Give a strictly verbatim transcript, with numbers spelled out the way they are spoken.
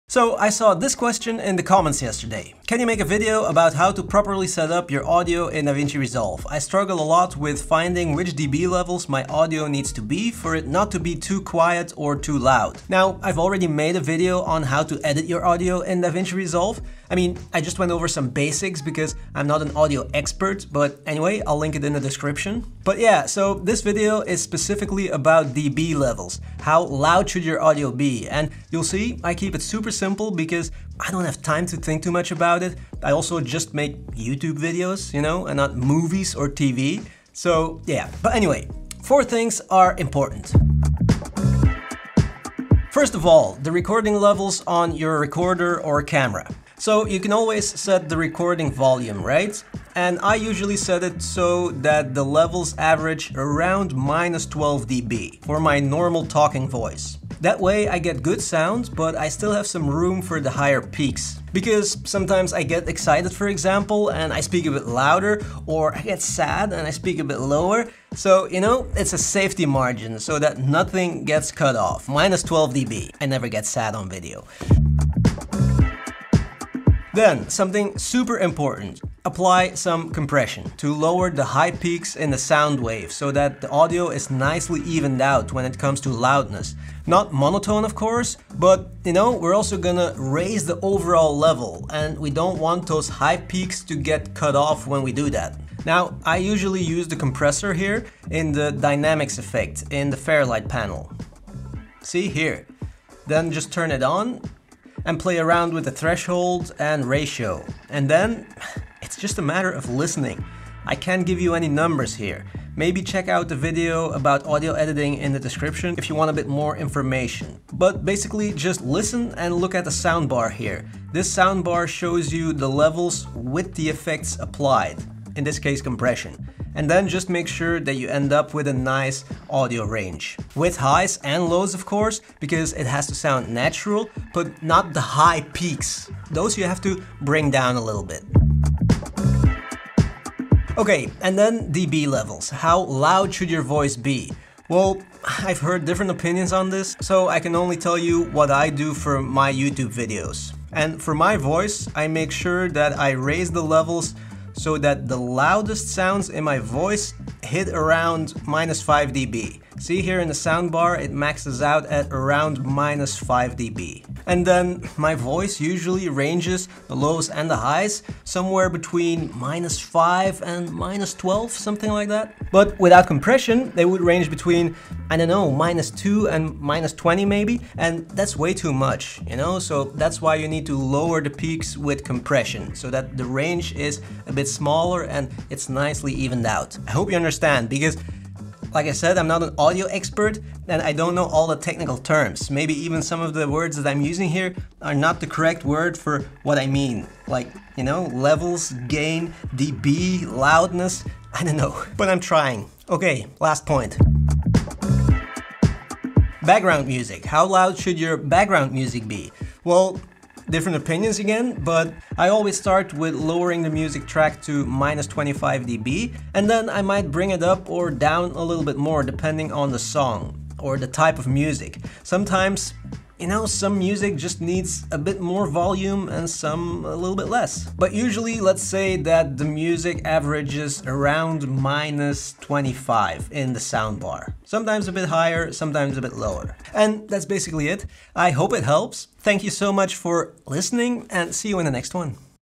So I saw this question in the comments yesterday. Can you make a video about how to properly set up your audio in DaVinci Resolve? I struggle a lot with finding which dB levels my audio needs to be for it not to be too quiet or too loud. Now, I've already made a video on how to edit your audio in DaVinci Resolve. I mean, I just went over some basics because I'm not an audio expert, but anyway, I'll link it in the description. But yeah, so this video is specifically about dB levels. How loud should your audio be? And you'll see, I keep it super simple because I don't have time to think too much about it. I also just make YouTube videos, you know, and not movies or T V. So yeah, but anyway, four things are important. First of all, the recording levels on your recorder or camera. So you can always set the recording volume, right? And I usually set it so that the levels average around minus twelve dB for my normal talking voice. That way I get good sound, but I still have some room for the higher peaks. Because sometimes I get excited, for example, and I speak a bit louder, or I get sad and I speak a bit lower. So, you know, it's a safety margin so that nothing gets cut off. minus twelve dB. I never get sad on video. Then, something super important, apply some compression to lower the high peaks in the sound wave so that the audio is nicely evened out when it comes to loudness. Not monotone, of course, but you know, we're also gonna raise the overall level and we don't want those high peaks to get cut off when we do that. Now, I usually use the compressor here in the dynamics effect in the Fairlight panel. See here. Then just turn it on and play around with the threshold and ratio. And then it's just a matter of listening. I can't give you any numbers here. Maybe check out the video about audio editing in the description if you want a bit more information. But basically just listen and look at the soundbar here. This soundbar shows you the levels with the effects applied, in this case compression. And then just make sure that you end up with a nice audio range. With highs and lows, of course, because it has to sound natural, but not the high peaks. Those you have to bring down a little bit. Okay, and then dB levels. How loud should your voice be? Well, I've heard different opinions on this, so I can only tell you what I do for my YouTube videos. And for my voice, I make sure that I raise the levels so that the loudest sounds in my voice hit around minus five dB. See here in the soundbar, it maxes out at around minus five dB. And then my voice usually ranges the lows and the highs somewhere between minus five and minus twelve, something like that. But without compression, they would range between, I don't know, minus two and minus twenty maybe. And that's way too much, you know? So that's why you need to lower the peaks with compression so that the range is a bit smaller and it's nicely evened out. I hope you understand, because like I said, I'm not an audio expert and I don't know all the technical terms. Maybe even some of the words that I'm using here are not the correct word for what I mean. Like, you know, levels, gain, dB, loudness, I don't know, but I'm trying. Okay, last point. Background music. How loud should your background music be? Well, different opinions again, but I always start with lowering the music track to minus twenty-five dB, and then I might bring it up or down a little bit more depending on the song or the type of music. Sometimes, you know, some music just needs a bit more volume and some a little bit less. But usually, let's say that the music averages around minus twenty-five in the soundbar. Sometimes a bit higher, sometimes a bit lower. And that's basically it. I hope it helps. Thank you so much for listening and see you in the next one.